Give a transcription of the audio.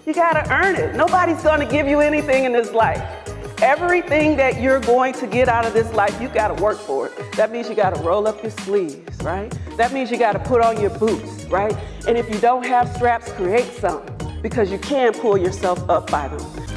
You gotta earn it. Nobody's gonna give you anything in this life. Everything that you're going to get out of this life, you gotta work for it. That means you gotta roll up your sleeves, right? That means you gotta put on your boots, right? And if you don't have straps, create some, because you can pull yourself up by them.